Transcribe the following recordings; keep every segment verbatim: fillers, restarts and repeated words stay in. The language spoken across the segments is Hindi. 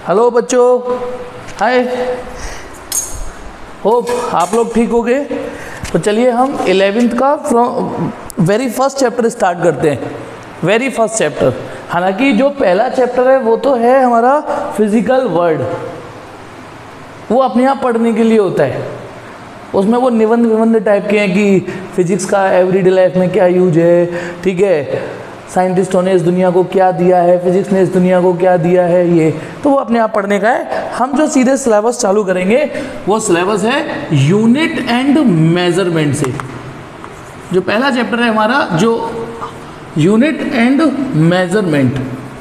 हेलो बच्चों, हाय, होप आप लोग ठीक हो गए। तो चलिए हम इलेवेंथ का from very first chapter start करते हैं। वेरी फर्स्ट चैप्टर, हालांकि जो पहला चैप्टर है वो तो है हमारा फिजिकल वर्ल्ड, वो अपने आप पढ़ने के लिए होता है। उसमें वो निबंध विबंध टाइप के हैं कि फिजिक्स का एवरीडे लाइफ में क्या यूज है, ठीक है, साइंटिस्टों ने इस दुनिया को क्या दिया है, फिजिक्स ने इस दुनिया को क्या दिया है, ये तो वो अपने आप पढ़ने का है। हम जो सीधे सिलेबस चालू करेंगे वो सिलेबस है यूनिट एंड मेजरमेंट से। जो पहला चैप्टर है हमारा, जो यूनिट एंड मेजरमेंट,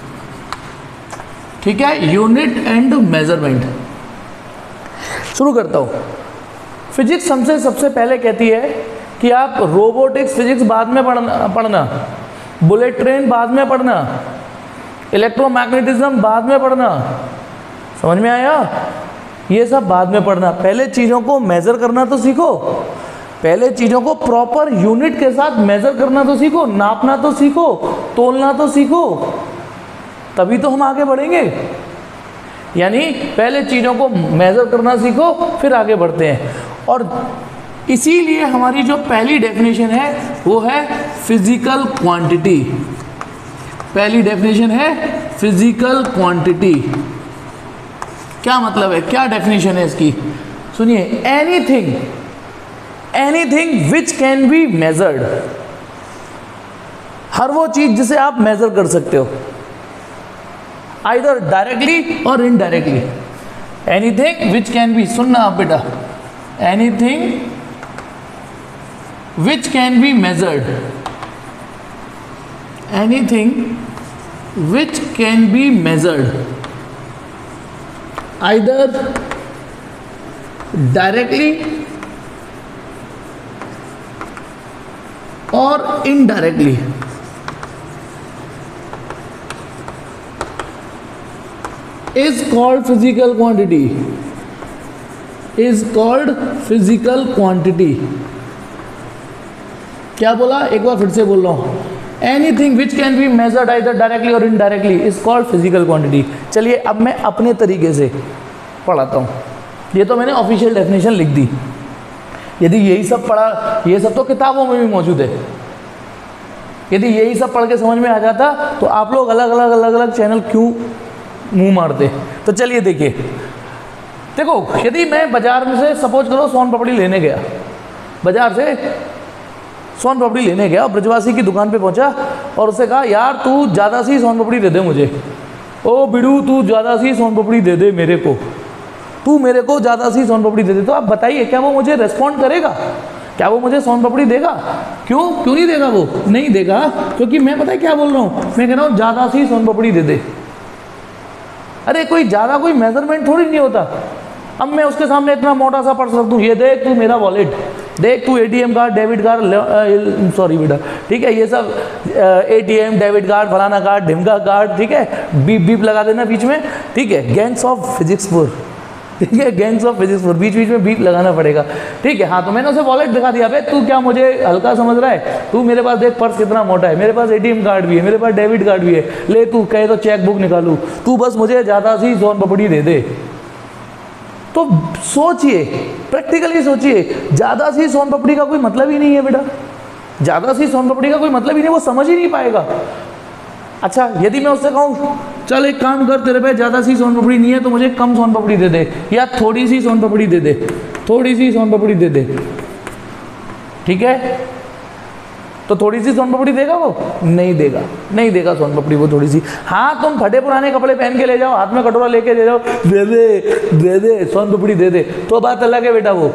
ठीक है, यूनिट एंड मेजरमेंट। शुरू करता हूँ। फिजिक्स हमसे सबसे पहले कहती है कि आप रोबोटिक्स फिजिक्स बाद में पढ़ना पढ़ना बुलेट ट्रेन बाद में पढ़ना, इलेक्ट्रोमैग्नेटिज्म बाद में पढ़ना। समझ में आया? ये सब बाद में पढ़ना। पहले चीज़ों को मेज़र करना तो सीखो, पहले चीज़ों को प्रॉपर यूनिट के साथ मेज़र करना तो सीखो, नापना तो सीखो, तोलना तो सीखो, तभी तो हम आगे बढ़ेंगे। यानी पहले चीज़ों को मेज़र करना सीखो, फिर आगे बढ़ते हैं। और इसीलिए हमारी जो पहली डेफिनेशन है वो है फिजिकल क्वांटिटी। पहली डेफिनेशन है फिजिकल क्वांटिटी। क्या मतलब है, क्या डेफिनेशन है इसकी? सुनिए, anything anything which can be measured, हर वो चीज जिसे आप मेजर कर सकते हो, either directly or indirectly. Anything which can be, सुनना आप बेटा, anything which can be measured, anything which can be measured either directly or indirectly is called physical quantity, is called physical quantity। क्या बोला, एक बार फिर से बोल रहा हूँ, anything which can be measured either directly or indirectly is called physical quantity. चलिए अब मैं अपने तरीके से पढ़ाता हूँ। ये तो मैंने ऑफिशियल डेफिनेशन लिख दी। यदि यही सब पढ़ा, ये सब तो किताबों में भी मौजूद है, यदि यही सब पढ़ के समझ में आ जाता तो आप लोग अलग अलग अलग अलग चैनल क्यों मुंह मारते। तो चलिए देखिए, देखो, यदि मैं बाजार में से सपोज करो सोन पापड़ी लेने गया, बाजार से सोन पापड़ी लेने गया और ब्रजवासी की दुकान पे पहुंचा और उससे कहा, यार तू ज़्यादा सी सोन पापड़ी दे दे मुझे। ओ बिड़ू, तू ज़्यादा सी सोन पापड़ी दे दे मेरे को, तू मेरे को ज़्यादा सी सोन पापड़ी दे दे। तो आप बताइए, क्या वो मुझे रेस्पॉन्ड करेगा? क्या वो मुझे सोन पापड़ी देगा? क्यों क्यों नहीं देगा? वो नहीं देगा, क्योंकि मैं पता है क्या बोल रहा हूँ, मैं कह रहा हूँ ज़्यादा सी सोन पापड़ी दे दे। अरे कोई ज़्यादा कोई मेजरमेंट थोड़ी नहीं होता। अब मैं उसके सामने इतना मोटा सा पर्स रख दूँ, ये देख तू मेरा वॉलेट, देख तू ATM card, debit card, sorry बेटा, ठीक है, ये सब एटीएम, डेबिट कार्ड, फलाना कार्ड, ढिमका कार्ड, ठीक है, बीप बीप लगा देना बीच में, ठीक है, गैंग्स ऑफ फिजिक्सपुर, ठीक है, गैंग्स ऑफ फिजिक्सपुर, बीच बीच में बीप लगाना पड़ेगा, ठीक है। हाँ, तो मैंने उसे वॉलेट दिखा दिया, भाई तू क्या मुझे हल्का समझ रहा है? तू मेरे पास देख पर्स कितना मोटा है, मेरे पास एटीएम कार्ड भी है, मेरे पास डेबिट कार्ड भी है, ले तू कहे तो चेक बुक निकालू, तू बस मुझे ज़्यादा सी सोन पापड़ी दे दे। तो सोचिए, प्रैक्टिकली सोचिए, ज़्यादा सी सोन पापड़ी का कोई मतलब ही नहीं है बेटा, ज़्यादा सी सोन पापड़ी का कोई मतलब ही नहीं, वो समझ ही नहीं पाएगा। अच्छा, यदि मैं उससे कहूँ, चल एक काम कर, तेरे पे ज़्यादा सी सोन पापड़ी नहीं है तो मुझे कम सोन पापड़ी दे दे, या थोड़ी सी सोन पापड़ी दे दे, थोड़ी सी सोन पापड़ी दे दे, ठीक है, तो थोड़ी सी सोन पापड़ी देगा वो? नहीं देगा, नहीं देगा सोन पापड़ी वो थोड़ी सी। हाँ, तुम फटे पुराने कपड़े पहन के ले जाओ, हाथ में कटोरा लेके ले जाओ, दे दे दे दे सोन पापड़ी दे दे, तो बात अलग है बेटा, वो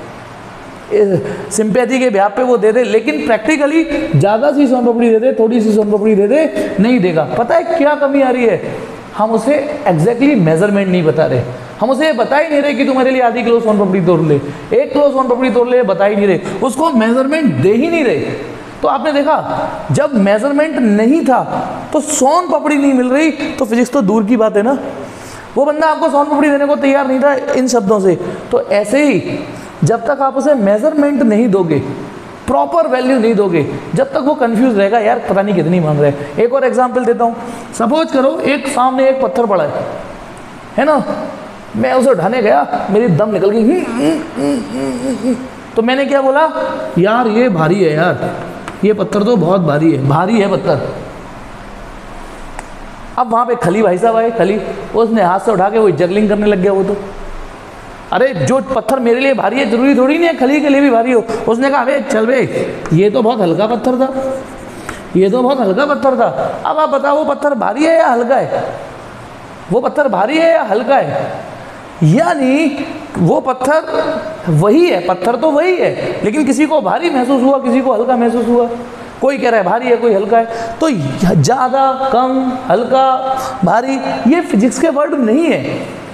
सिंपैथी के ब्याह पे वो दे दे। लेकिन प्रैक्टिकली ज़्यादा सी सोन पापड़ी दे दे, थोड़ी सी सोन पापड़ी दे दे, नहीं देगा। पता है क्या कमी आ रही है? हम उसे एग्जैक्टली मेजरमेंट नहीं बता रहे, हम उसे बता ही नहीं रहे कि तुम्हारे लिए आधी किलो सोन पापड़ी तोड़ ले, एक किलो सोन पापड़ी तोड़ ले, बता ही नहीं रहे, उसको मेजरमेंट दे ही नहीं रहे। तो आपने देखा, जब मेजरमेंट नहीं था तो सोन पापड़ी नहीं मिल रही, तो फिजिक्स तो दूर की बात है ना। वो बंदा आपको सोन पापड़ी देने को तैयार नहीं था इन शब्दों से। तो ऐसे ही जब तक आप उसे मेजरमेंट नहीं दोगे, प्रॉपर वैल्यू नहीं दोगे, जब तक वो कंफ्यूज रहेगा, यार पता नहीं कितनी मांग रहा है। एक और एग्जांपल देता हूँ। सपोज करो एक सामने एक पत्थर पड़ा है, है ना। मैं उसे उठाने गया, मेरी दम निकल गई। तो मैंने क्या बोला, यार ये भारी है यार, ये पत्थर तो बहुत भारी है, भारी है पत्थर। अब वहाँ पे खली भाई साहब आए, खली, उसने हाथ से उठा के वो जगलिंग करने लग गया। वो तो अरे जो पत्थर मेरे लिए भारी है जरूरी थोड़ी नहीं है खली के लिए भी भारी हो। उसने कहा अबे चल बे, ये तो बहुत हल्का पत्थर था, ये तो बहुत हल्का पत्थर था। अब आप बताओ वो पत्थर भारी है या हल्का है? वो पत्थर भारी है या हल्का है? यानी वो पत्थर वही है, पत्थर तो वही है, लेकिन किसी को भारी महसूस हुआ, किसी को हल्का महसूस हुआ। कोई कह रहा है भारी है, कोई हल्का है। तो ज़्यादा, कम, हल्का, भारी, ये फिजिक्स के वर्ड नहीं है।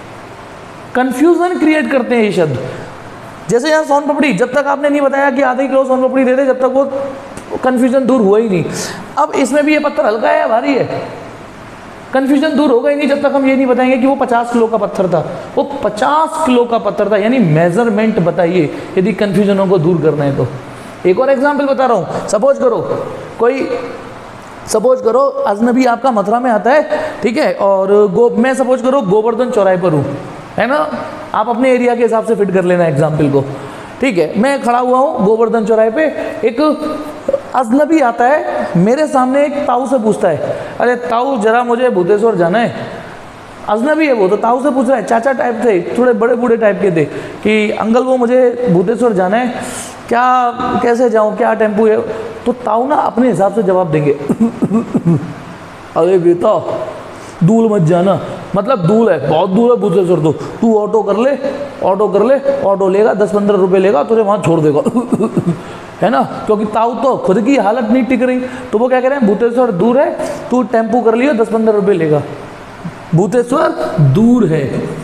कंफ्यूजन क्रिएट करते हैं ये शब्द। जैसे यहाँ सोन पापड़ी, जब तक आपने नहीं बताया कि आधे किलो सोन पापड़ी दे दे, जब तक वो कंफ्यूजन दूर हुआ ही नहीं। अब इसमें भी ये पत्थर हल्का है या भारी है, कंफ्यूजन दूर होगा ही नहीं जब तक हम ये नहीं बताएंगे कि वो पचास किलो का पत्थर था। वो पचास किलो का पत्थर था, यानी मेजरमेंट बताइए यदि कंफ्यूजनों को दूर करना है तो। एक और एग्जाम्पल बता रहा हूँ। सपोज करो कोई सपोज करो अजनबी आपका मथुरा में आता है, ठीक है, और गो मैं सपोज करो गोवर्धन चौराहे पर हूँ, है ना। आप अपने एरिया के हिसाब से फिट कर लेना एग्जाम्पल को, ठीक है। मैं खड़ा हुआ हूँ गोवर्धन चौराहे पे, एक अजनबी आता है मेरे सामने, एक ताऊ से पूछता है, अरे ताऊ जरा मुझे भूतेश्वर जाना है। अजनबी है वो, तो ताऊ से पूछ रहा है, चाचा टाइप थे, थोड़े बड़े बूढ़े टाइप के थे, कि अंकल वो मुझे भूतेश्वर जाना है, क्या कैसे जाऊँ, क्या टेम्पू है? तो ताऊ ना अपने हिसाब से जवाब देंगे अरे बेटा दूर मत जाना, मतलब दूर है, बहुत दूर है भूतेश्वर, तो तू ऑटो कर ले, ऑटो कर ले, ऑटो लेगा, दस पंद्रह रुपये लेगा, तुझे वहाँ छोड़ देगा है ना। क्योंकि ताऊ तो खुद की हालत नहीं टिक रही, तो वो क्या कह रहे हैं, भूतेश्वर दूर है, तू टेम्पू कर लियो, दस पंद्रह रुपये लेगा, भूतेश्वर दूर है।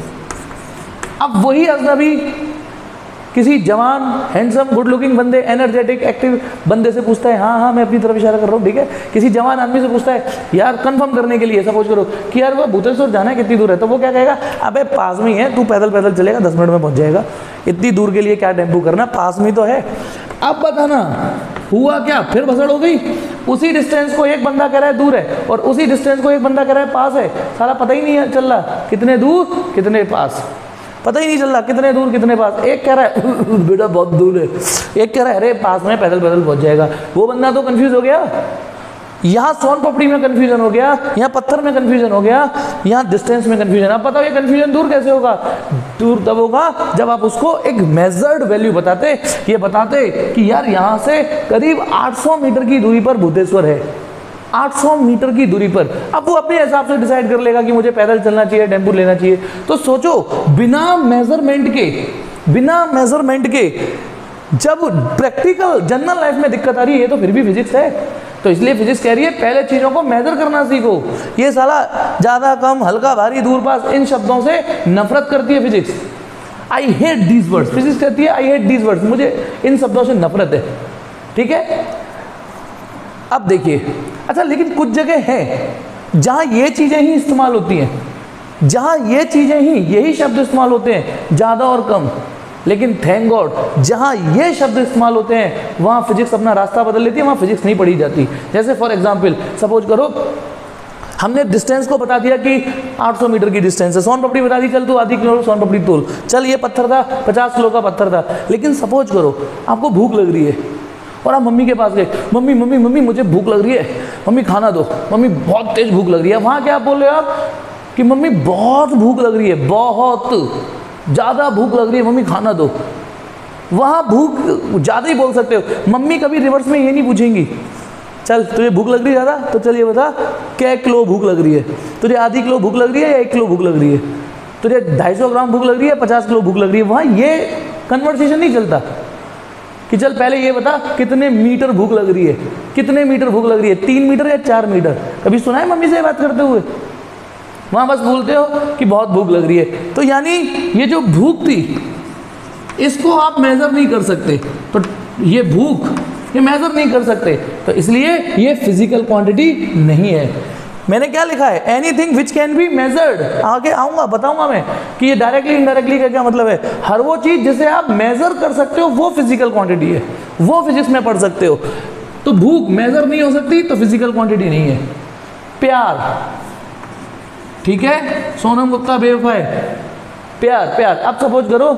अब वही अजनबी किसी जवान, हैंडसम, गुड लुकिंग बंदे, एनर्जेटिक, एक्टिव बंदे से पूछता है, हाँ हाँ मैं अपनी तरफ इशारा कर रहा हूँ, ठीक है। किसी जवान आदमी से पूछता है यार कंफर्म करने के लिए, सपोज करो कि यार वो भूतेश्वर जाना है, कितनी दूर है? तो वो क्या कहेगा, अबे पास में ही है, तू पैदल पैदल चलेगा, दस मिनट में पहुँच जाएगा, इतनी दूर के लिए क्या टेम्पू करना, पास में तो है। अब बताना हुआ क्या, फिर भसड़ हो गई। उसी डिस्टेंस को एक बंदा कह रहा है दूर है, और उसी डिस्टेंस को एक बंदा कह रहा है पास है। सारा पता ही नहीं चल रहा कितने दूर कितने पास, पता ही नहीं चल रहा कितने दूर कितने पास। एक कह रहा है बेटा बहुत दूर है, एक कह रहा है अरे पास में, पैदल पैदल पहुंच जाएगा। वो बंदा तो कंफ्यूज हो गया। यहाँ सोन पापड़ी में कंफ्यूजन हो गया, यहाँ पत्थर में कंफ्यूजन हो गया, यहाँ डिस्टेंस में कंफ्यूजन। अब बताओ ये कंफ्यूजन दूर कैसे होगा? दूर तब होगा जब आप उसको एक मेजर्ड वैल्यू बताते, ये बताते कि यार यहाँ से करीब आठ सौ मीटर की दूरी पर भूतेश्वर है, आठ सौ मीटर की दूरी पर। अब वो अपने हिसाब से डिसाइड कर लेगा कि मुझे पैदल चलना चाहिए, टेम्पू लेना चाहिए। तो सोचो बिना मेजरमेंट के, बिना मेजरमेंट के जब प्रैक्टिकल जनरल लाइफ में दिक्कत आ रही है, ये तो फिर भी फिजिक्स है। तो इसलिए फिजिक्स कह रही है पहले चीजों को मेजर करना सीखो। ये साला ज्यादा, कम, हल्का, भारी, दूर, पास, इन शब्दों से नफरत करती है physics. I hate these words, physics कहती है आई हेट दीज वर्ड्स, मुझे इन शब्दों से नफरत है, ठीक है। अब देखिए, अच्छा लेकिन कुछ जगह है जहां ये चीजें ही इस्तेमाल होती हैं, जहां ये चीजें ही, यही शब्द इस्तेमाल होते हैं, ज्यादा और कम। लेकिन थैंक गॉड जहां ये शब्द इस्तेमाल होते हैं वहां फिजिक्स अपना रास्ता बदल लेती है, वहां फिजिक्स नहीं पढ़ी जाती। जैसे फॉर एग्जांपल सपोज करो हमने डिस्टेंस को बता दिया कि आठ सौ मीटर की डिस्टेंस है, सोन पापड़ी बता दी, चल तू आधी किलो सोन पापड़ी तोल, चल ये पत्थर था पचास किलो का पत्थर था। लेकिन सपोज करो आपको भूख लग रही है और आप मम्मी के पास गए, मम्मी मम्मी मम्मी मुझे भूख लग रही है, मम्मी खाना दो, मम्मी बहुत तेज भूख लग रही है। वहाँ क्या आप बोल रहे हो आप कि मम्मी बहुत भूख लग रही है, बहुत ज़्यादा भूख लग रही है, मम्मी खाना दो। वहाँ भूख ज़्यादा ही बोल सकते हो। मम्मी कभी रिवर्स में ये नहीं पूछेंगी, चल तुझे भूख लग रही है ज़्यादा, तो चलिए बता क्या किलो भूख लग रही है, तुझे आधी किलो भूख लग रही है या एक किलो भूख लग रही है, तुझे ढाई सौ ग्राम भूख लग रही है, पचास किलो भूख लग रही है। वहाँ ये कन्वर्सेशन नहीं चलता कि चल पहले ये बता कितने मीटर भूख लग रही है, कितने मीटर भूख लग रही है, तीन मीटर या चार मीटर। कभी सुना है मम्मी से बात करते हुए? वहाँ बस बोलते हो कि बहुत भूख लग रही है। तो यानी ये जो भूख थी इसको आप मेजर नहीं कर सकते, तो ये भूख ये मेजर नहीं कर सकते, तो इसलिए ये फिजिकल क्वांटिटी नहीं है। मैंने क्या लिखा है, anything which can be measured. आगे आऊँगा बताऊँगा मैं कि ये डायरेक्टली इनडायरेक्टली का क्या मतलब है। हर वो चीज़ जिसे आप मेजर कर सकते हो वो फिजिकल क्वांटिटी है, वो फिजिक्स में पढ़ सकते हो। तो भूख मेजर नहीं हो सकती तो फिजिकल क्वांटिटी नहीं है। प्यार, ठीक है, सोनम गुप्ता बेवफा है, प्यार प्यार। अब सपोज करो,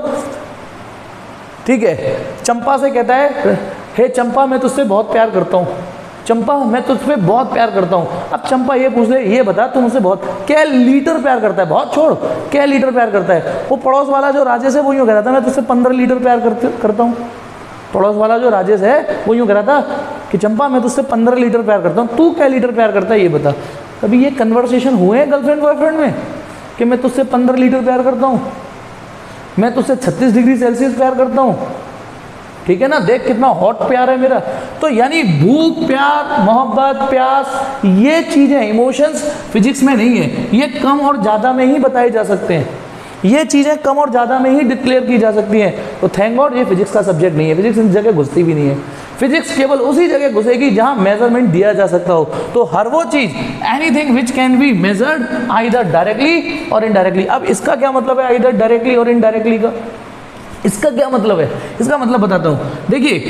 ठीक है, चंपा से कहता है हे चंपा मैं तुझसे बहुत प्यार करता हूँ, चंपा मैं तुझ पे बहुत प्यार करता हूँ। अब चंपा ये पूछ ले, ये बता तू मुझसे बहुत क्या लीटर प्यार करता है, बहुत छोड़ क्या लीटर प्यार करता है। वो पड़ोस वाला जो राजेश है वो यूँ कह रहा था मैं तुझसे पंद्रह लीटर प्यार करते करता हूँ। पड़ोस वाला जो राजेश है वो यूँ कह रहा था कि चंपा मैं तुझसे पंद्रह लीटर प्यार करता हूँ, तू क्या लीटर प्यार करता है ये बता। कभी ये कन्वर्सेशन हुए हैं गर्लफ्रेंड बॉयफ्रेंड में कि मैं तुझसे पंद्रह लीटर प्यार करता हूँ, मैं तुझसे छत्तीस डिग्री सेल्सियस प्यार करता हूँ, ठीक है ना, देख कितना हॉट प्यार है मेरा। तो यानी भूख, प्यार, मोहब्बत, प्यास, ये चीज़ें इमोशंस फिजिक्स में नहीं है, ये कम और ज़्यादा में ही बताए जा सकते हैं, ये चीज़ें कम और ज़्यादा में ही डिक्लेयर की जा सकती हैं। तो थैंक गॉड ये फिजिक्स का सब्जेक्ट नहीं है, फिजिक्स इस जगह घुसती भी नहीं है। फिजिक्स केवल उसी जगह घुसेगी जहाँ मेजरमेंट दिया जा सकता हो। तो हर वो चीज़, anything which can be measured either directly or indirectly. अब इसका क्या मतलब है आइदर डायरेक्टली और इनडायरेक्टली का? इसका क्या मतलब है? इसका मतलब बताता हूँ। देखिए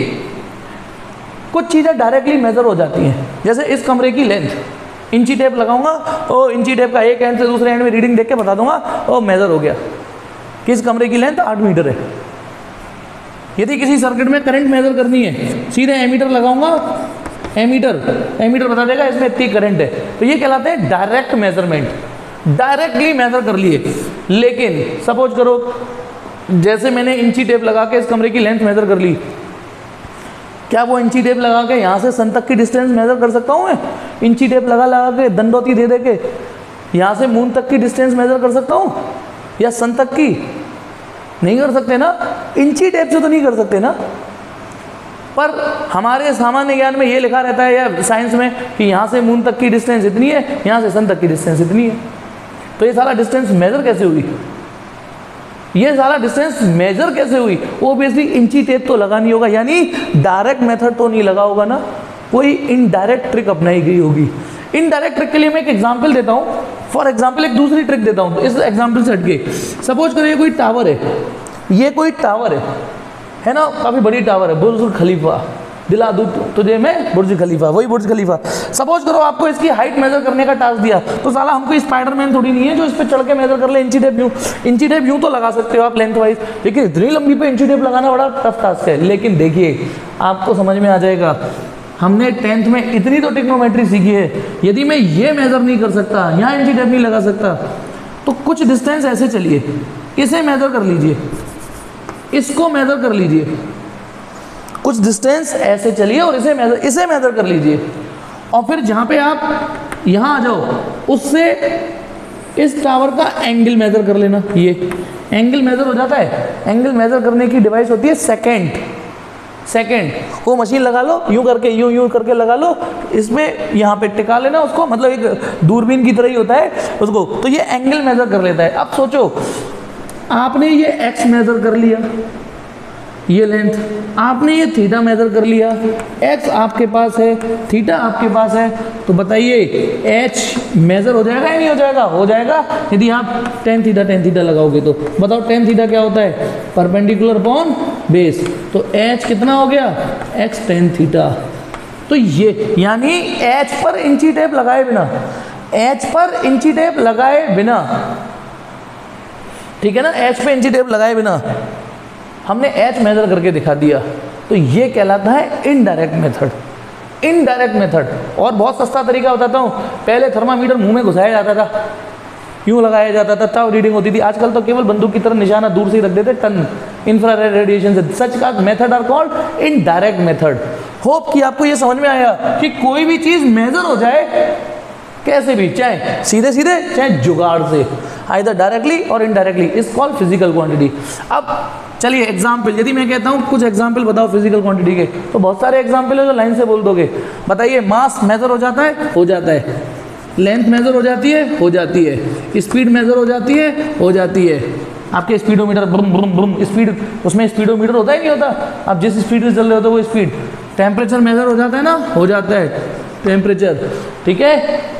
कुछ चीज़ें डायरेक्टली मेजर हो जाती हैं, जैसे इस कमरे की लेंथ, इंची टेप लगाऊंगा और इंची टेप का एक एंड से दूसरे एंड में रीडिंग देख के बता दूंगा और मेजर हो गया कि इस कमरे की लेंथ आठ मीटर है। यदि किसी सर्किट में करंट मेजर करनी है, सीधे एमीटर लगाऊंगा, एमीटर एमीटर बता देगा इसमें इतनी करंट है। तो ये कहलाते हैं डायरेक्ट मेजरमेंट, डायरेक्टली मेजर कर लिए। लेकिन सपोज करो जैसे मैंने इंची टेप लगा के इस कमरे की लेंथ मेजर कर ली, क्या वो इंची टेप लगा के यहाँ से सन तक की डिस्टेंस मेजर कर सकता हूँ मैं? इंची टेप लगा लगा के दंडोती दे दे के यहाँ से मून तक की डिस्टेंस मेजर कर सकता हूँ या सन तक की? नहीं कर सकते ना, इंची टेप से तो नहीं कर सकते ना। पर हमारे सामान्य ज्ञान में ये लिखा रहता है या साइंस में कि यहाँ से मून तक की डिस्टेंस इतनी है, यहाँ से सन तक की डिस्टेंस इतनी है। तो ये सारा डिस्टेंस मेजर कैसे हुई? ये सारा डिस्टेंस मेजर कैसे हुई? ओबियसली इंची टेप तो लगानी होगा, यानी डायरेक्ट मेथड तो नहीं लगा होगा ना, कोई इनडायरेक्ट ट्रिक अपनाई गई होगी। इनडायरेक्ट ट्रिक के लिए मैं एक एग्जांपल देता हूँ। फॉर एग्जांपल एक दूसरी ट्रिक देता हूँ इस एग्जांपल से हटके। सपोज करो ये कोई टावर है, ये कोई टावर है है ना, काफ़ी बड़ी टावर है, बुर्ज खलीफा, दिला दूँ तुझे मैं बुर्ज खलीफा, वही बुर्ज खलीफा। सपोज करो आपको इसकी हाइट मेजर करने का टास्क दिया, तो साला हमको स्पाइडरमैन थोड़ी नहीं है जो इस पर चढ़ के मेजर कर ले। इंची टेप यूँ इंची टेप यूँ तो लगा सकते हो आप लेंथ वाइज, लेकिन इतनी लंबी पे इंची टेप लगाना बड़ा टफ टास्क है। लेकिन देखिए आपको समझ में आ जाएगा, हमने टेंथ में इतनी तो टेक्नोमेट्री सीखी है, यदि मैं ये मेजर नहीं कर सकता, यहाँ इंची टेप नहीं लगा सकता, तो कुछ डिस्टेंस ऐसे चलिए, इसे मेजर कर लीजिए, इसको मेजर कर लीजिए, कुछ डिस्टेंस ऐसे चलिए और इसे मेजर इसे मेजर कर लीजिए, और फिर जहाँ पे आप यहाँ आ जाओ उससे इस टावर का एंगल मेजर कर लेना। ये एंगल मेजर हो जाता है। एंगल मेजर करने की डिवाइस होती है सेकंड। सेकंड वो मशीन लगा लो, यूं करके यूं यूं करके लगा लो, इसमें यहाँ पे टिका लेना उसको, मतलब एक दूरबीन की तरह ही होता है उसको, तो ये एंगल मेजर कर लेता है। अब सोचो आपने ये एक्स मेजर कर लिया, ये लेंथ, आपने ये थीटा मेजर कर लिया, एक्स आपके पास है, थीटा आपके पास है, तो बताइए एच मेजर हो जाएगा या नहीं हो जाएगा? हो जाएगा यदि आप टेन थीटा टेन थीटा लगाओगे तो। बताओ टेन थीटा क्या होता है? Perpendicular upon base. तो एच कितना हो गया? X tan theta. तो ये यानी एच पर इंची टेप लगाए बिना, एच पर इंची टेप लगाए बिना, ठीक है ना, एच पे इंची टेप लगाए बिना हमने एच मेजर करके दिखा दिया। तो ये कहलाता है इनडायरेक्ट मेथड। Indirect method. और बहुत सस्ता तरीका बताता हूँ, पहले थर्मामीटर मुंह में घुसाया जाता था, यूं लगाया जाता था, तब रीडिंग होती थी। आजकल तो केवल बंदूक की तरह निशाना दूर से ही रख देते, टन इंफ्रारेड रेडिएशन से। सच का method are called indirect method. Hope कि आपको ये समझ में आया कि कोई भी चीज मेजर हो जाए कैसे भी, चाहे सीधे सीधे चाहे जुगाड़ से, either directly or indirectly, is called physical quantity. अब चलिए एग्जाम्पल, यदि मैं कहता हूँ कुछ एग्जाम्पल बताओ फिजिकल क्वांटिटी के, तो बहुत सारे एग्जाम्पल है जो लाइन से बोल दोगे। बताइए मास मेजर हो जाता है? हो जाता है। लेंथ मेजर हो जाती है? हो जाती है। स्पीड मेजर हो जाती है? हो जाती है। आपके स्पीडोमीटर ब्रुम ब्रुम ब्रुम स्पीड, उसमें स्पीडोमीटर होता है नहीं होता? आप जिस स्पीड से चल रहे होते हो वो स्पीड। टेम्परेचर मेजर हो जाता है ना? हो जाता है टेम्परेचर, ठीक है।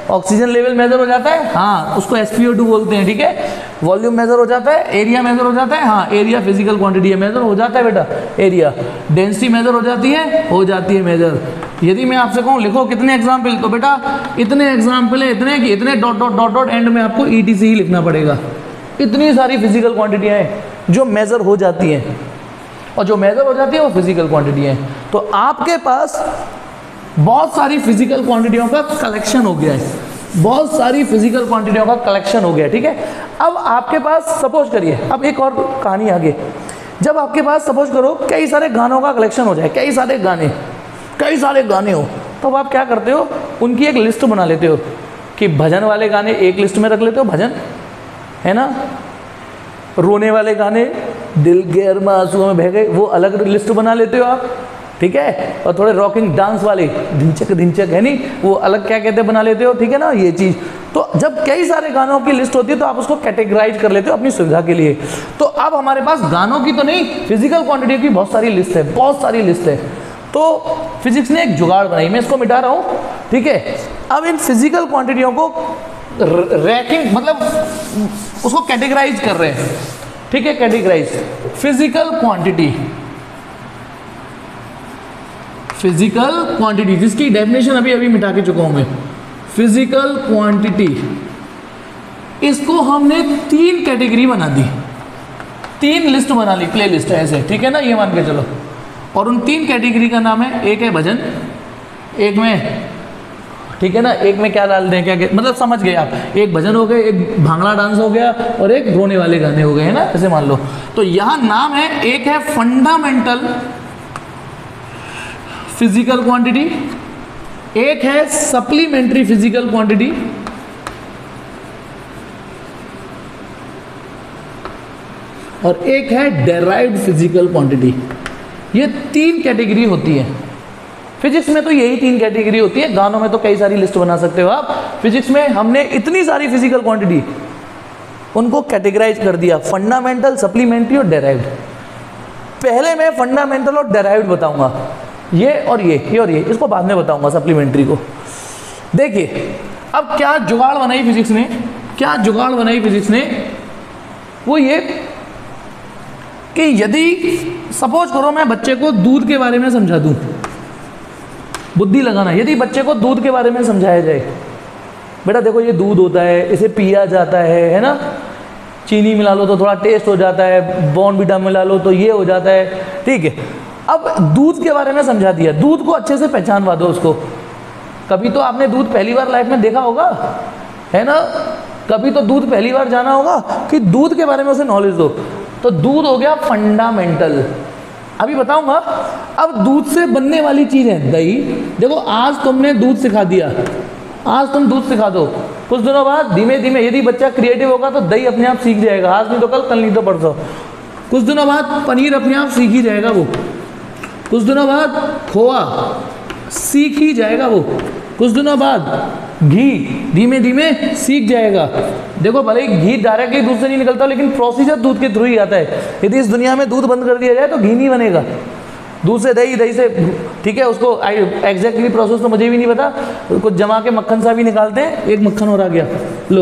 ऑक्सीजन लेवल मेजर हो जाता है, हाँ उसको एस पी ओ टू बोलते हैं, ठीक है। वॉल्यूम मेजर हो जाता है, एरिया मेजर हो जाता है, हाँ एरिया फिजिकल क्वांटिटी है, मेजर हो जाता है बेटा एरिया। डेंसिटी मेजर हो जाती है, हो जाती है मेजर। यदि मैं आपसे कहूँ लिखो कितने एग्जाम्पल, तो बेटा इतने एग्जाम्पल है, इतने कि इतने dot dot dot dot end में आपको ई टी सी ही लिखना पड़ेगा। इतनी सारी फिजिकल क्वांटिटियाँ हैं जो मेजर हो जाती हैं, और जो मेजर हो जाती है वो फिजिकल क्वांटिटी है। तो आपके पास बहुत सारी फिजिकल क्वांटिटियों का कलेक्शन हो गया है, बहुत सारी फिजिकल क्वांटिटियों का कलेक्शन हो गया है, ठीक है। अब आपके पास सपोज करिए, अब एक और कहानी आगे, जब आपके पास सपोज करो कई सारे गानों का कलेक्शन हो जाए, कई सारे गाने, कई सारे गाने हो, तो आप क्या करते हो, उनकी एक लिस्ट बना लेते हो कि भजन वाले गाने एक लिस्ट में रख लेते हो, भजन है ना, रोने वाले गाने दिल के अरमा आंसुओं में बह गए वो अलग लिस्ट बना लेते हो आप, ठीक है। और थोड़े रॉकिंग डांस वाले धिनचक धिनचक है नहीं, वो अलग क्या कहते हैं बना लेते हो, ठीक है ना ये चीज़। तो जब कई सारे गानों की लिस्ट होती है तो आप उसको कैटेगराइज कर लेते हो अपनी सुविधा के लिए। तो अब हमारे पास गानों की तो नहीं, फिजिकल क्वांटिटी की बहुत सारी लिस्ट है, बहुत सारी लिस्ट है। तो फिजिक्स ने एक जुगाड़ बनाई, मैं इसको मिटा रहा हूँ, ठीक है। अब इन फिजिकल क्वांटिटियों को रैंकिंग मतलब उसको कैटेगराइज कर रहे हैं, ठीक है। Categorise physical quantity, physical quantity जिसकी डेफिनेशन अभी अभी मिटा के चुका हूं मैं। फिजिकल क्वांटिटी, इसको हमने तीन कैटेगरी बना दी, तीन लिस्ट बना ली, प्ले लिस्ट है ऐसे, ठीक है ना, ये मान के चलो। और उन तीन कैटेगरी का नाम है, एक है भजन, एक में, ठीक है ना, एक में क्या डाल दें, क्या मतलब समझ गए आप, एक भजन हो गए, एक भांगड़ा डांस हो गया, और एक रोने वाले गाने हो गए, है ना, ऐसे मान लो। तो यहां नाम है, एक है फंडामेंटल फिजिकल क्वांटिटी, एक है सप्लीमेंट्री फिजिकल क्वांटिटी, और एक है डेराइव्ड फिजिकल क्वांटिटी। ये तीन कैटेगरी होती है फिजिक्स में, तो यही तीन कैटेगरी होती है। गानों में तो कई सारी लिस्ट बना सकते हो आप, फिजिक्स में हमने इतनी सारी फिजिकल क्वांटिटी उनको कैटेगराइज कर दिया, फंडामेंटल, सप्लीमेंट्री और डेराइव्ड। पहले मैं फंडामेंटल और डेराइव्ड बताऊंगा, ये और ये, ये और ये, इसको बाद में बताऊंगा सप्लीमेंट्री को। देखिए अब क्या जुगाड़ बनाई फिजिक्स ने, क्या जुगाड़ बनाई फिजिक्स ने, वो ये कि यदि सपोज करो मैं बच्चे को दूध के बारे में समझा दूं, बुद्धि लगाना, यदि बच्चे को दूध के बारे में समझाया जाए, बेटा देखो ये दूध होता है, इसे पिया जाता है, है ना, चीनी मिला लो तो थोड़ा टेस्ट हो जाता है, बॉर्नविटा मिला लो तो ये हो जाता है, ठीक है। अब दूध के बारे में समझा दिया, दूध को अच्छे से पहचानवा दो उसको। कभी तो आपने दूध पहली बार लाइफ में देखा होगा, है ना, कभी तो दूध पहली बार जाना होगा, कि दूध के बारे में उसे नॉलेज दो। तो दूध हो गया फंडामेंटल, अभी बताऊंगा। अब दूध से बनने वाली चीज है दही। देखो आज तुमने दूध सिखा दिया, आज तुम दूध सिखा दो, कुछ दिनों बाद धीमे धीमे यदि बच्चा क्रिएटिव होगा तो दही अपने आप सीख जाएगा, आज नहीं तो कल, कल नहीं तो परसों। कुछ दिनों बाद पनीर अपने आप सीख ही जाएगा वो, कुछ दिनों बाद खोआ सीख ही जाएगा वो, कुछ दिनों बाद घी धीमे धीमे सीख जाएगा। देखो भले ही घी डायरेक्टली दूध से नहीं निकलता, लेकिन प्रोसीजर दूध के थ्रू ही आता है। यदि इस दुनिया में दूध बंद कर दिया जाए तो घी नहीं बनेगा, दूध से दही, दही से, ठीक है, उसको एग्जैक्टली प्रोसेस तो मुझे भी नहीं पता, कुछ जमा के मक्खन सा भी निकालते हैं, एक मक्खन और आ गया लो।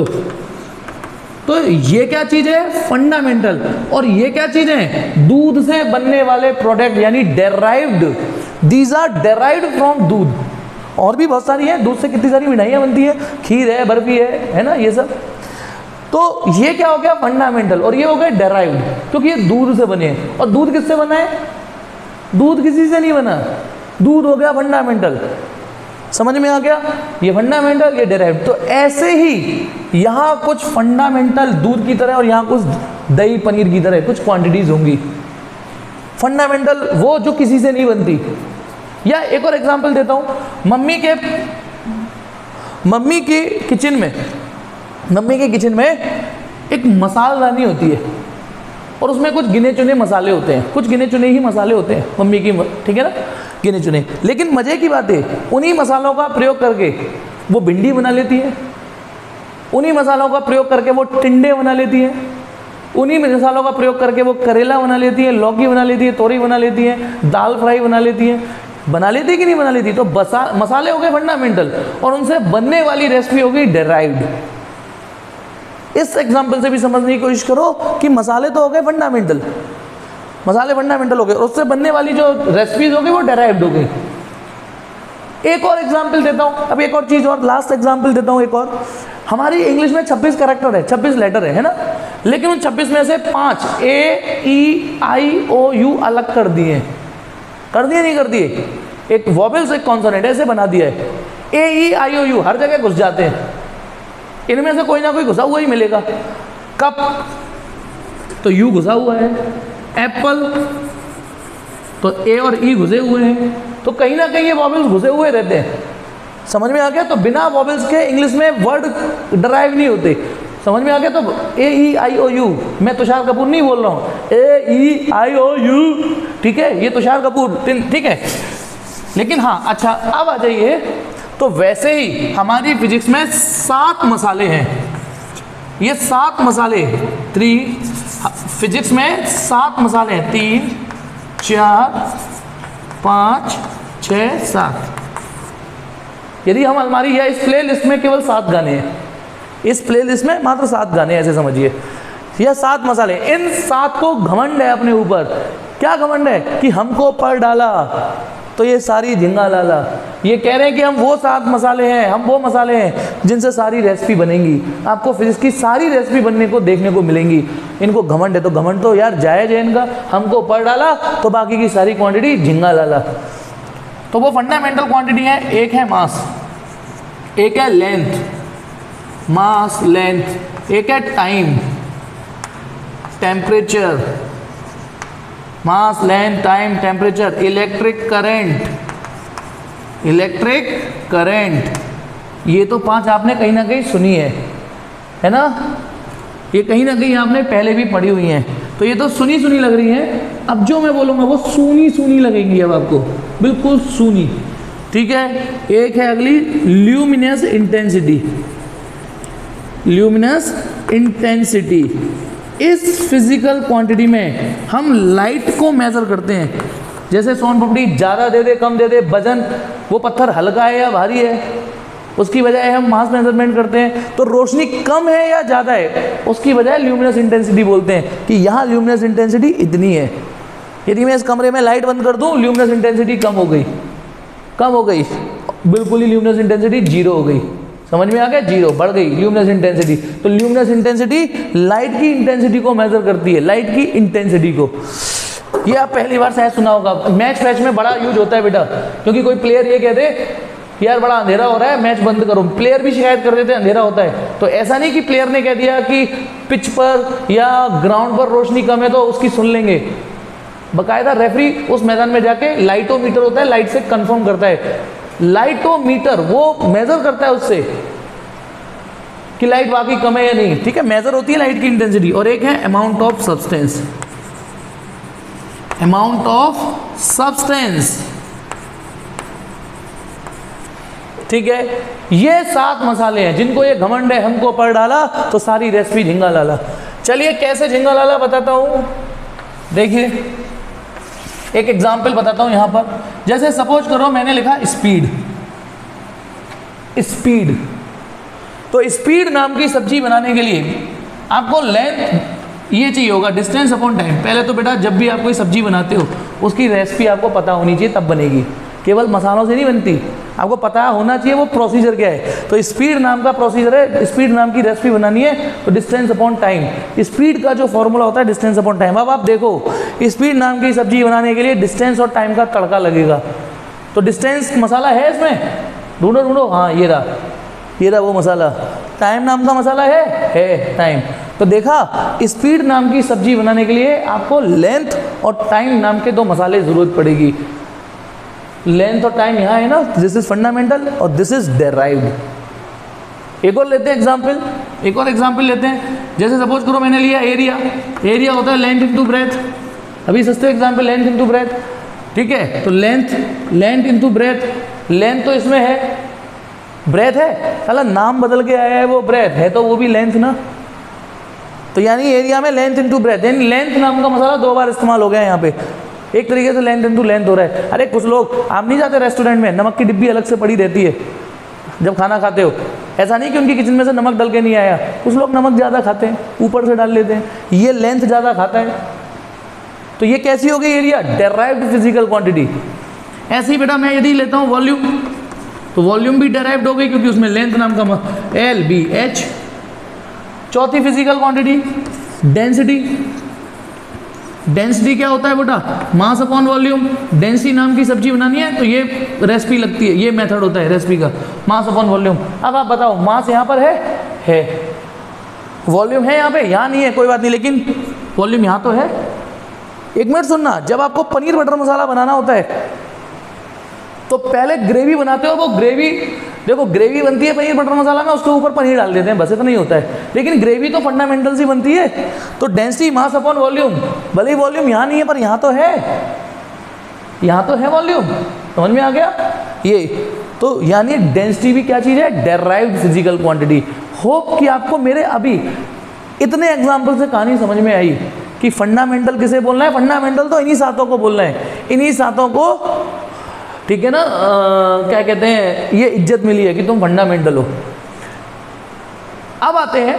तो ये क्या चीज है, फंडामेंटल। और ये क्या चीज है, दूध से बनने वाले प्रोडक्ट यानी derived, these are derived from दूध। और भी बहुत सारी है, दूध से कितनी सारी मिठाइयाँ बनती है, खीर है, बर्फी है, है ना, ये सब। तो ये क्या हो गया, फंडामेंटल, और ये हो गया डेराइव्ड, क्योंकि ये दूध से बने हैं। और दूध किससे बना है, दूध किसी से नहीं बना, दूध हो गया फंडामेंटल। समझ में आ गया, ये फंडामेंटल, ये डेराइव्ड। तो ऐसे ही यहाँ कुछ फंडामेंटल दूध की तरह और यहाँ कुछ दही पनीर की तरह कुछ क्वांटिटीज होंगी। फंडामेंटल वो जो किसी से नहीं बनती। या एक और एग्जांपल देता हूँ, मम्मी के मम्मी के किचन में मम्मी के किचन में एक मसालदानी होती है, और उसमें कुछ गिने चुने मसाले होते हैं, कुछ गिने चुने ही मसाले होते हैं मम्मी की, ठीक है ना, गिने चुने। लेकिन मज़े की बात है, उन्हीं मसालों का प्रयोग करके वो भिंडी बना लेती है, उन्हीं मसालों का प्रयोग करके वो टिंडे बना लेती है, उन्हीं मसालों का प्रयोग करके वो करेला बना लेती है, लौकी बना लेती है, तोरी बना लेती है, दाल फ्राई बना लेती है। बना लेती कि नहीं बना लेती? तो बसा मसाले हो गए फंडामेंटल और उनसे बनने वाली रेसिपी हो गई डेराइव्ड। इस एग्जांपल से भी समझने की कोशिश करो कि मसाले तो हो गए फंडामेंटल, मसाले फंडामेंटल हो गए, उससे बनने वाली जो रेसिपीज हो गई वो डेराइव्ड हो गई। एक और एग्जांपल देता हूं, अब एक और चीज और, लास्ट एग्जांपल देता हूं एक और। हमारी इंग्लिश में छब्बीस कैरेक्टर है, छब्बीस लेटर है, है ना? लेकिन उन छब्बीस में से पांच ए ई आई ओ यू अलग कर दिए, कर दिए नहीं कर दिए? एक वॉवेल्स एक कॉन्सोनेंट ऐसे बना दिया है, ए ई आई ओ यू हर जगह घुस जाते हैं, इनमें से कोई ना कोई घुसा हुआ ही मिलेगा। कप तो यू घुसा हुआ है, एप्पल तो ए और ई घुसे हुए हैं, तो कहीं ना कहीं ये वॉवेल्स घुसे हुए रहते हैं। समझ में आ गया? तो बिना वॉवेल्स के इंग्लिश में वर्ड डराइव नहीं होते। समझ में आ गया? तो ए ई आई ओ यू, मैं तुषार कपूर नहीं बोल रहा हूँ, ए ई आई ओ यू, ठीक है? ये तुषार कपूर, ठीक है? लेकिन हाँ, अच्छा अब आ जाइए, तो वैसे ही हमारी फिजिक्स में सात मसाले हैं, ये सात मसाले, थ्री, फिजिक्स में सात मसाले हैं, तीन, चार, पाँच, छः, सात। यदि हम अलमारी या इस प्ले लिस्ट में केवल सात गाने हैं, इस प्ले लिस्ट में मात्र सात गाने, ऐसे समझिए, यह सात मसाले, इन सात को घमंड है अपने ऊपर। क्या घमंड है? कि हमको पर डाला तो ये सारी झिंगा लाला। ये कह रहे हैं कि हम वो सात मसाले हैं, हम वो मसाले हैं जिनसे सारी रेसिपी बनेंगी, आपको फिजिक्स की सारी रेसिपी बनने को देखने को मिलेंगी। इनको घमंड है, तो घमंड तो यार जायज है इनका, हमको पर डाला तो बाकी की सारी क्वांटिटी झिंगा लाला। तो वो फंडामेंटल क्वांटिटी है, एक है मास, एक है लेंथ, मास लेंथ, एक है time, temperature, mass length time temperature, electric current, electric current. ये तो पांच आपने कहीं ना कहीं सुनी है, है ना? ये कहीं ना कहीं आपने पहले भी पढ़ी हुई हैं, तो ये तो सुनी सुनी लग रही हैं। अब जो मैं बोलूँगा वो सूनी सूनी लगेंगी अब आपको, बिल्कुल सूनी, ठीक है? एक है अगली ल्यूमिनस इंटेंसिटी, ल्यूमिनस इंटेंसिटी। इस फिजिकल क्वांटिटी में हम लाइट को मेजर करते हैं, जैसे सोन पापड़ी ज़्यादा दे दे कम दे दे, वजन, वो पत्थर हल्का है या भारी है, उसकी बजाय हम मास मेजरमेंट करते हैं। तो रोशनी कम है या ज़्यादा है, उसकी बजाय ल्यूमिनस इंटेंसिटी बोलते हैं कि यहाँ ल्यूमिनस इंटेंसिटी इतनी है। यदि मैं इस कमरे में लाइट बंद कर दूँ, ल्यूमिनस इंटेंसिटी कम हो गई, कम हो गई, बिल्कुल ही ल्यूमिनस इंटेंसिटी जीरो हो गई। समझ में आ गया? जीरो, बढ़ गई ल्यूमिनस इंटेंसिटी। तो ल्यूमिनस इंटेंसिटी लाइट की इंटेंसिटी को मेजर करती है, लाइट की इंटेंसिटी को। ये आप पहली बार शायद सुना होगा, मैच फैच में बड़ा यूज होता है बेटा, क्योंकि कोई प्लेयर ये कह दे यार बड़ा अंधेरा हो रहा है, मैच बंद करो, प्लेयर भी शिकायत कर देते हैं अंधेरा होता है। तो ऐसा नहीं कि प्लेयर ने कह दिया कि पिच पर या ग्राउंड पर रोशनी कम है तो उसकी सुन लेंगे, बाकायदा रेफरी उस मैदान में जाके लाइटोमीटर होता है, लाइट से कंफर्म करता है, लाइटोमीटर वो मेजर करता है उससे कि लाइट बाकी कम है या नहीं, ठीक है? मेजर होती है लाइट की इंटेंसिटी। और एक है amount of substance, amount of substance, ठीक है? ये सात मसाले हैं जिनको ये घमंड है हमको पर डाला तो सारी रेसिपी झिंगा लाला। चलिए कैसे झिंगा लाला बताता हूं, देखिए एक एग्जाम्पल बताता हूं यहां पर। जैसे सपोज करो मैंने लिखा स्पीड, स्पीड, तो स्पीड नाम की सब्जी बनाने के लिए आपको लेंथ ये चाहिए होगा, डिस्टेंस अपॉन टाइम। पहले तो बेटा जब भी आप कोई सब्जी बनाते हो उसकी रेसिपी आपको पता होनी चाहिए, तब बनेगी, केवल मसालों से नहीं बनती, आपको पता होना चाहिए वो प्रोसीजर क्या है। तो स्पीड नाम का प्रोसीजर है, स्पीड नाम की रेसिपी बनानी है तो डिस्टेंस अपॉन टाइम, स्पीड का जो फॉर्मूला होता है डिस्टेंस अपॉन टाइम। अब आप देखो स्पीड नाम की सब्जी बनाने के लिए डिस्टेंस और टाइम का तड़का लगेगा, तो डिस्टेंस मसाला है इसमें, ढूंढो ढूंढो, हाँ ये रहा, ये रहा वो मसाला। टाइम नाम का मसाला है, है टाइम। तो देखा स्पीड नाम की सब्जी बनाने के लिए आपको लेंथ और टाइम नाम के दो मसाले जरूरत पड़ेगी। लेंथ और टाइम यहाँ है ना, दिस इज फंडामेंटल और दिस इज डेराइव्ड। एक और लेते हैं एग्जाम्पल, एक और एग्जाम्पल लेते हैं। जैसे सपोज करो मैंने लिया एरिया, एरिया होता है लेंथ इनटू ब्रेथ, अभी सस्ते एग्जाम्पल लेंथ इनटू ब्रेथ, ठीक है? तो length, length into breadth, length तो इसमें है, ब्रेथ है साला नाम बदल के आया है, वो ब्रेथ है तो वो भी लेंथ ना, तो यानी एरिया में लेंथ इनटू ब्रेथ, यानी लेंथ नाम का मसाला दो बार इस्तेमाल हो गया यहाँ पे। एक तरीके से लेंथ इनटू लेंथ हो रहा है। अरे कुछ लोग, आप नहीं जाते रेस्टोरेंट में, नमक की डिब्बी अलग से पड़ी रहती है जब खाना खाते हो, ऐसा नहीं कि उनकी किचन में से नमक डल के नहीं आया, कुछ लोग नमक ज़्यादा खाते हैं ऊपर से डाल लेते हैं, ये लेंथ ज़्यादा खाता है। तो ये कैसी हो गई एरिया? Derived physical quantity. ऐसे ही बेटा मैं यदि लेता हूँ वॉल्यूम, तो वॉल्यूम भी डेराइव्ड हो गई क्योंकि उसमें लेंथ नाम का एल बी एच। चौथी फिजिकल क्वांटिटी डेंसिटी। डेंसिटी क्या होता है बेटा? Mass upon volume. डेंसिटी नाम की सब्जी बनानी है तो ये रेसिपी लगती है, ये मेथड होता है रेसिपी का, मास अपॉन वॉल्यूम। अब आप बताओ मास यहाँ पर है है वॉल्यूम है यहाँ पे? यहाँ नहीं है, कोई बात नहीं, लेकिन वॉल्यूम यहाँ तो है। एक मिनट सुनना, जब आपको पनीर बटर मसाला बनाना होता है तो पहले ग्रेवी बनाते हो, वो ग्रेवी देखो ग्रेवी बनती है पनीर बटर मसाला में, उसके ऊपर पनीर डाल देते हैं, बस इतना नहीं होता है, लेकिन ग्रेवी तो फंडामेंटल सी बनती है। तो डेंसिटी मास अपॉन वॉल्यूम, भले ही वॉल्यूम यहाँ नहीं है पर यहाँ तो है, यहाँ तो है वॉल्यूम, समझ में आ गया ये? तो यानी डेंसिटी भी क्या चीज़ है? Derived physical quantity. होप कि आपको मेरे अभी इतने एग्जाम्पल से कहानी समझ में आई कि फंडामेंटल किसे बोलना है। फंडामेंटल तो इन्हीं सातों को बोलना है, इन्हीं सातों को, ठीक है ना, आ, क्या कहते हैं, ये इज्जत मिली है कि तुम फंडामेंटल हो। अब आते हैं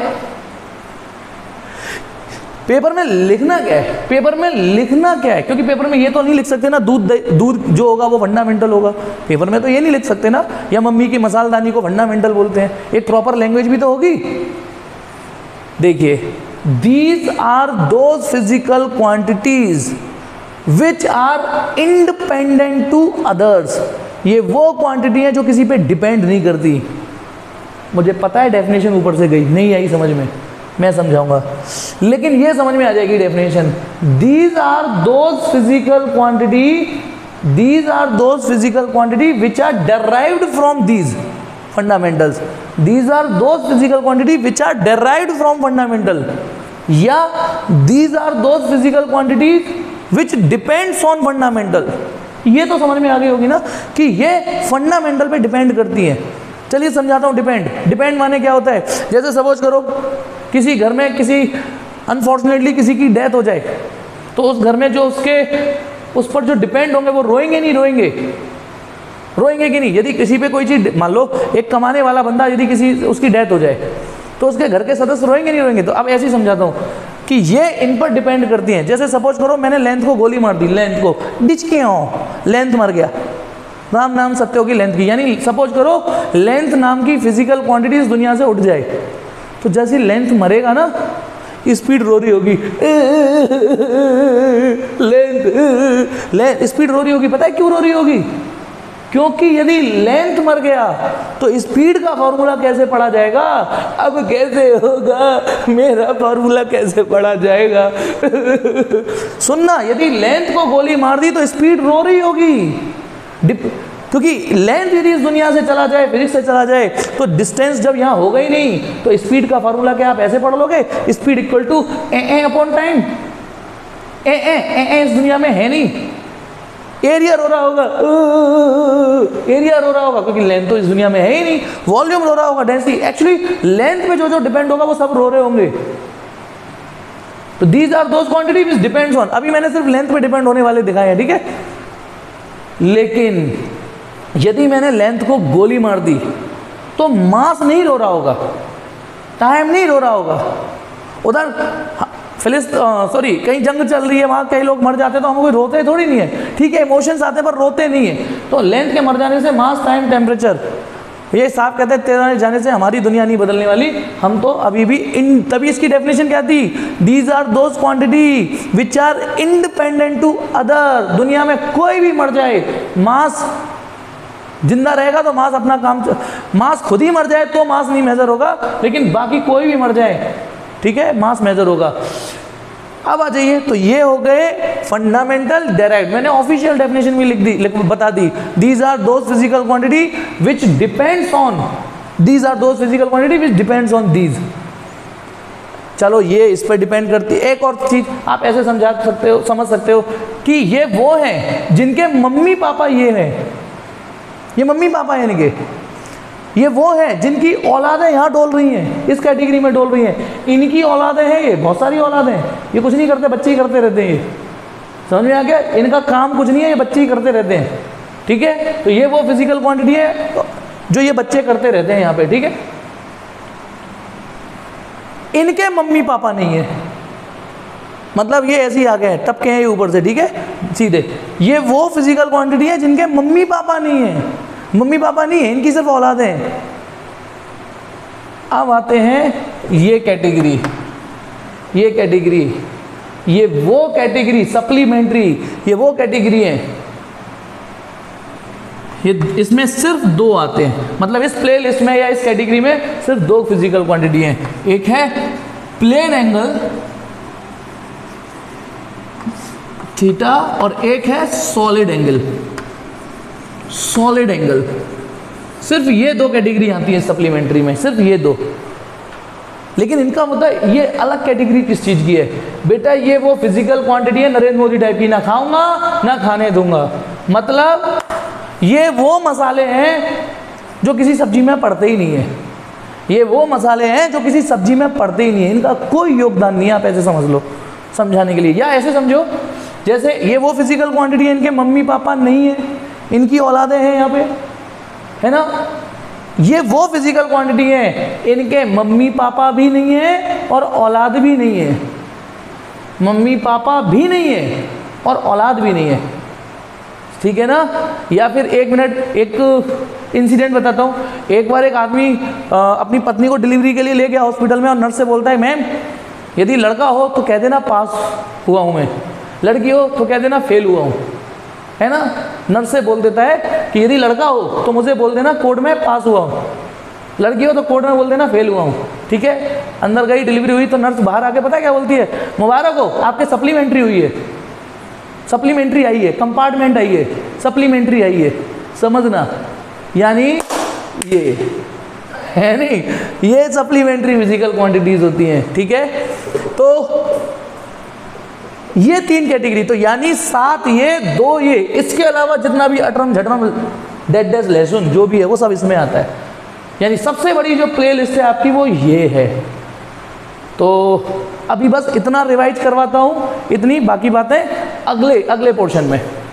पेपर में लिखना क्या है। पेपर में लिखना क्या है, क्योंकि पेपर में ये तो नहीं लिख सकते ना दूध दूध जो होगा वो फंडामेंटल होगा, पेपर में तो ये नहीं लिख सकते ना, या मम्मी की मसालदानी को फंडामेंटल बोलते हैं, एक प्रॉपर लैंग्वेज भी तो होगी। देखिए, these are those physical quantities which are independent to others. ये वो क्वांटिटी है जो किसी पे डिपेंड नहीं करती। मुझे पता है डेफिनेशन ऊपर से गई नहीं आई समझ में, मैं समझाऊंगा, लेकिन ये समझ में आ जाएगी definition. These are those physical quantity these are those physical quantity which are derived from these fundamentals. These are those physical quantity which are derived from fundamental, या these are those physical quantity which depends on fundamental. ये तो समझ में आ गई होगी ना कि ये फंडामेंटल पे डिपेंड करती है। चलिए समझाता हूँ। डिपेंड डिपेंड माने क्या होता है? जैसे सपोज करो किसी घर में किसी अनफॉर्चुनेटली किसी की डेथ हो जाए, तो उस घर में जो उसके उस पर जो डिपेंड होंगे वो रोएंगे नहीं रोएंगे रोएंगे कि नहीं? यदि किसी पे कोई चीज़, मान लो एक कमाने वाला बंदा, यदि किसी उसकी डेथ हो जाए तो उसके घर के सदस्य रोएंगे नहीं रोएंगे? तो अब ऐसे ही समझाता हूँ कि ये इन पर डिपेंड करती हैं। जैसे सपोज करो मैंने लेंथ को गोली मार दी, लेंथ को डिच के हो, लेंथ मर गया, राम नाम सत्य होगी लेंथ की। यानी सपोज करो लेंथ नाम की फिजिकल क्वांटिटी इस दुनिया से उठ जाए, तो जैसे लेंथ मरेगा ना, स्पीड रो रही होगी, लेंथ लेंथ स्पीड रो रही होगी। पता है क्यों रो रही होगी? क्योंकि यदि लेंथ मर गया तो स्पीड का फॉर्मूला कैसे पढ़ा जाएगा? अब कैसे होगा? मेरा फॉर्मूला कैसे पढ़ा जाएगा? सुनना, यदि लेंथ को गोली मार दी तो स्पीड रो रही होगी, क्योंकि लेंथ यदि इस दुनिया से चला जाए, फिजिक्स से चला जाए, तो डिस्टेंस जब यहाँ होगा ही नहीं, तो स्पीड का फॉर्मूला क्या आप ऐसे पढ़ लोगे? Speed equal to A upon time. A A इस दुनिया में है नहीं। एरिया रो रहा होगा, एरिया रो रहा होगा क्योंकि लेंथ तो इस दुनिया में है ही नहीं। वॉल्यूम रो रहा होगा, डेंसिटी। एक्चुअली लेंथ पे जो जो डिपेंड होगा वो सब रो रहे होंगे। तो these are those quantity which depends on. अभी मैंने सिर्फ लेंथ पे डिपेंड होने वाले दिखाए हैं, ठीक है? लेकिन यदि मैंने लेंथ को गोली मार दी तो मास नहीं रो रहा होगा, टाइम नहीं रो रहा होगा। उधर फिलिस्ट सॉरी कहीं जंग चल रही है, वहाँ कई लोग मर जाते हैं तो हम कोई रोते थोड़ी नहीं है, ठीक है? इमोशंस आते हैं पर रोते नहीं है। तो लेंथ के मर जाने से मास, टाइम, टेम्परेचर, ये साफ कहते हैं तेरा जाने से हमारी दुनिया नहीं बदलने वाली, हम तो अभी भी इन। तभी इसकी डेफिनेशन क्या थी? These are those quantity which are independent to other. दुनिया में कोई भी मर जाए, मास जिंदा रहेगा तो मास अपना काम, मास खुद ही मर जाए तो मास नहीं मेजर होगा, लेकिन बाकी कोई भी मर जाए, ठीक है, मास मेजर होगा। अब आ जाइए, तो ये हो गए फंडामेंटल डायरेक्ट। मैंने ऑफिशियल डेफिनेशन भी लिख दी, लिख, बता दी। These are those physical quantity which depends on these are those physical quantity which depends on these. चलो ये इस पर डिपेंड करती है। एक और चीज आप ऐसे समझा सकते हो, समझ सकते हो कि ये वो हैं जिनके मम्मी पापा ये हैं, ये मम्मी पापा हैं इनके, ये वो हैं जिनकी औलादें यहाँ डोल रही हैं, इस कैटेगरी में डोल रही हैं। इनकी औलादें हैं, ये बहुत सारी औलादें हैं, ये कुछ नहीं करते, बच्चे ही करते रहते हैं। समझ में आ गया? इनका काम कुछ नहीं है, ये बच्चे ही करते रहते हैं, ठीक है। तो ये वो फिजिकल क्वांटिटी है जो ये बच्चे करते रहते हैं यहाँ पे, ठीक है। इनके मम्मी पापा नहीं है, मतलब ये ऐसे ही आ गए हैं, टपके हैं ये ऊपर से, ठीक है, सीधे। ये वो फिजिकल क्वांटिटी है जिनके मम्मी पापा नहीं है, मम्मी पापा नहीं है, इनकी सिर्फ औलाद है। अब आते हैं ये कैटेगरी, ये कैटेगरी, ये वो कैटेगरी सप्लीमेंट्री, ये वो कैटेगरी है, ये इसमें सिर्फ दो आते हैं, मतलब इस प्ले लिस्ट में या इस कैटेगरी में सिर्फ दो फिजिकल क्वांटिटी हैं। एक है प्लेन एंगल थीटा और एक है सॉलिड एंगल, सॉलिड एंगल। सिर्फ ये दो कैटेगरी आती है सप्लीमेंट्री में, सिर्फ ये दो। लेकिन इनका मतलब ये अलग कैटेगरी किस चीज़ की है बेटा? ये वो फिजिकल क्वांटिटी है नरेंद्र मोदी टाइप की, ना खाऊंगा ना खाने दूंगा। मतलब ये वो मसाले हैं जो किसी सब्जी में पड़ते ही नहीं है, ये वो मसाले हैं जो किसी सब्जी में पड़ते ही नहीं है, इनका कोई योगदान नहीं है। आप ऐसे समझ लो समझाने के लिए, या ऐसे समझो जैसे ये वो फिजिकल क्वांटिटी है, इनके मम्मी पापा नहीं है, इनकी औलादें हैं यहाँ पे, है ना। ये वो फिजिकल क्वांटिटी है, इनके मम्मी पापा भी नहीं है और औलाद भी नहीं है, मम्मी पापा भी नहीं है और औलाद भी नहीं है, ठीक है ना। या फिर एक मिनट, एक इंसिडेंट बताता हूँ। एक बार एक आदमी अपनी पत्नी को डिलीवरी के लिए ले गया हॉस्पिटल में और नर्स से बोलता है, मैम यदि लड़का हो तो कह देना पास हुआ हूँ मैं, लड़की हो तो कह देना फेल हुआ हूँ, है ना। नर्स से बोल देता है कि यदि लड़का हो तो मुझे बोल देना कोर्ट में पास हुआ हूँ, लड़की हो तो कोर्ट में बोल देना फेल हुआ हूँ, ठीक है। अंदर गई, डिलीवरी हुई तो नर्स बाहर आके पता है क्या बोलती है? मुबारक हो, आपके सप्लीमेंट्री हुई है, सप्लीमेंट्री आई है, कंपार्टमेंट आई है, सप्लीमेंट्री आई है, समझना। यानी ये है नहीं, ये सप्लीमेंट्री फिजिकल क्वांटिटीज होती हैं, ठीक है। तो ये तीन कैटेगरी, तो यानी सात ये, दो ये, इसके अलावा जितना भी अटरम झटरम डेड डेज लहसुन जो भी है वो सब इसमें आता है। यानी सबसे बड़ी जो प्ले लिस्ट है आपकी वो ये है। तो अभी बस इतना रिवाइज करवाता हूँ, इतनी, बाकी बातें अगले अगले पोर्शन में।